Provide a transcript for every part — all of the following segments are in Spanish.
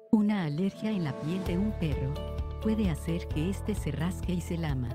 Una alergia en la piel de un perro puede hacer que éste se rasque y se lama.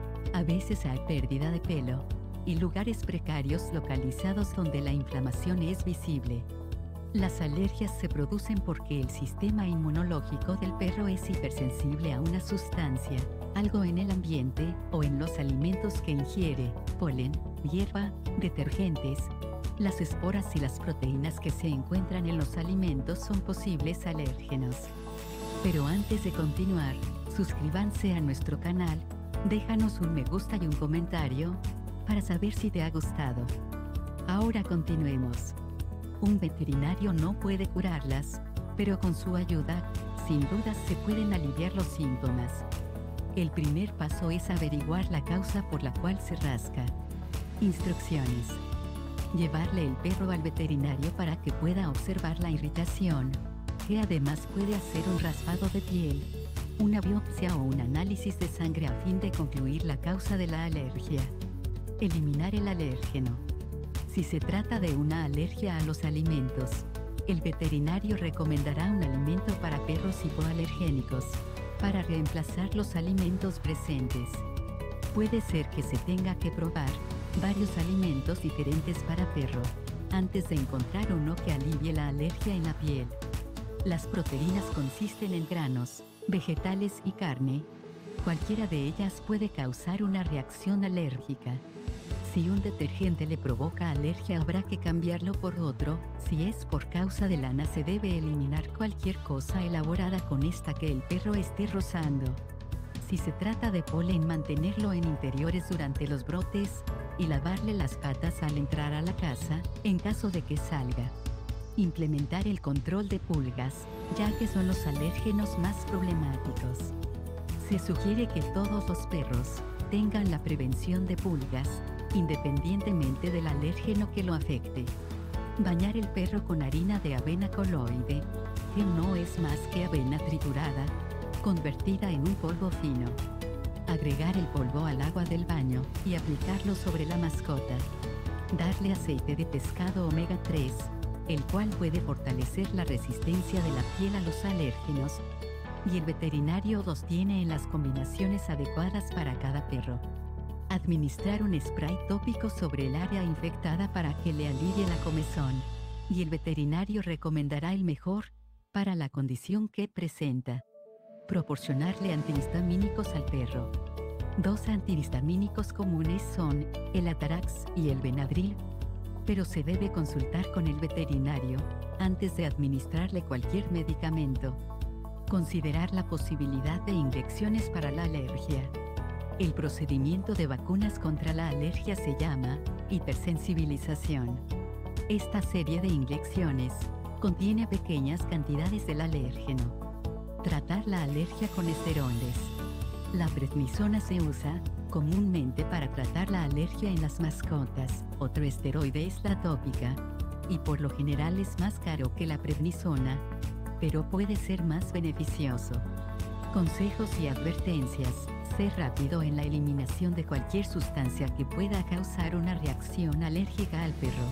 A veces hay pérdida de pelo y lugares precarios localizados donde la inflamación es visible. Las alergias se producen porque el sistema inmunológico del perro es hipersensible a una sustancia, algo en el ambiente o en los alimentos que ingiere, polen, hierba, detergentes. Las esporas y las proteínas que se encuentran en los alimentos son posibles alérgenos. Pero antes de continuar, suscríbanse a nuestro canal, déjanos un me gusta y un comentario para saber si te ha gustado. Ahora continuemos. Un veterinario no puede curarlas, pero con su ayuda, sin duda se pueden aliviar los síntomas. El primer paso es averiguar la causa por la cual se rasca. Instrucciones. Llevarle el perro al veterinario para que pueda observar la irritación, que además puede hacer un raspado de piel, una biopsia o un análisis de sangre a fin de concluir la causa de la alergia. Eliminar el alérgeno. Si se trata de una alergia a los alimentos, el veterinario recomendará un alimento para perros hipoalergénicos, para reemplazar los alimentos presentes. Puede ser que se tenga que probar varios alimentos diferentes para perro, antes de encontrar uno que alivie la alergia en la piel. Las proteínas consisten en granos, vegetales y carne. Cualquiera de ellas puede causar una reacción alérgica. Si un detergente le provoca alergia, habrá que cambiarlo por otro. Si es por causa de lana, se debe eliminar cualquier cosa elaborada con esta que el perro esté rozando. Si se trata de polen, mantenerlo en interiores durante los brotes y lavarle las patas al entrar a la casa, en caso de que salga. Implementar el control de pulgas, ya que son los alérgenos más problemáticos. Se sugiere que todos los perros tengan la prevención de pulgas, independientemente del alérgeno que lo afecte. Bañar el perro con harina de avena coloide, que no es más que avena triturada, convertida en un polvo fino. Agregar el polvo al agua del baño y aplicarlo sobre la mascota. Darle aceite de pescado omega 3, el cual puede fortalecer la resistencia de la piel a los alérgenos, y el veterinario los tiene en las combinaciones adecuadas para cada perro. Administrar un spray tópico sobre el área infectada para que le alivie la comezón, y el veterinario recomendará el mejor para la condición que presenta. Proporcionarle antihistamínicos al perro. Dos antihistamínicos comunes son el Atarax y el Benadryl, pero se debe consultar con el veterinario antes de administrarle cualquier medicamento. Considerar la posibilidad de inyecciones para la alergia. El procedimiento de vacunas contra la alergia se llama hipersensibilización. Esta serie de inyecciones contiene pequeñas cantidades del alérgeno. Tratar la alergia con esteroides. La prednisona se usa comúnmente para tratar la alergia en las mascotas. Otro esteroide es la tópica, y por lo general es más caro que la prednisona, pero puede ser más beneficioso. Consejos y advertencias. Ser rápido en la eliminación de cualquier sustancia que pueda causar una reacción alérgica al perro.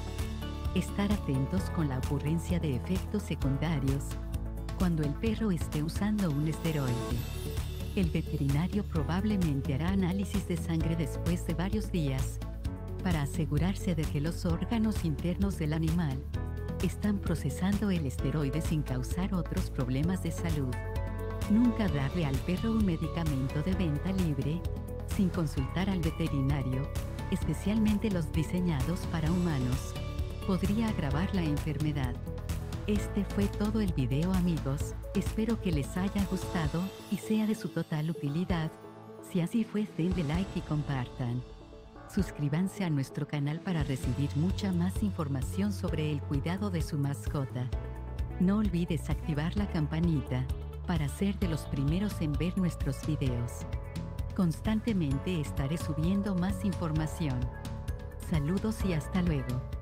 Estar atentos con la ocurrencia de efectos secundarios cuando el perro esté usando un esteroide. El veterinario probablemente hará análisis de sangre después de varios días para asegurarse de que los órganos internos del animal están procesando el esteroide sin causar otros problemas de salud. Nunca darle al perro un medicamento de venta libre sin consultar al veterinario, especialmente los diseñados para humanos. Podría agravar la enfermedad. Este fue todo el video, amigos. Espero que les haya gustado y sea de su total utilidad. Si así fue, denle like y compartan. Suscríbanse a nuestro canal para recibir mucha más información sobre el cuidado de su mascota. No olvides activar la campanita para ser de los primeros en ver nuestros videos. Constantemente estaré subiendo más información. Saludos y hasta luego.